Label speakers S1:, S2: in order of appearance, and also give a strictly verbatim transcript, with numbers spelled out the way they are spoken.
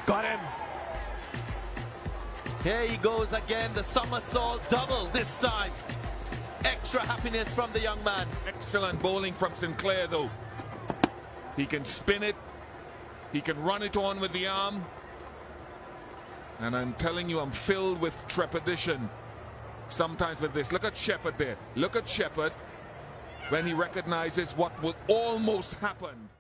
S1: Got him. Here he goes again, the somersault double this time. Extra happiness from the young man.
S2: Excellent bowling from Sinclair though. He can spin it. He can run it on with the arm. And I'm telling you, I'm filled with trepidation sometimes with this. Look at Shepherd there. Look at Shepherd when he recognizes what will almost happen.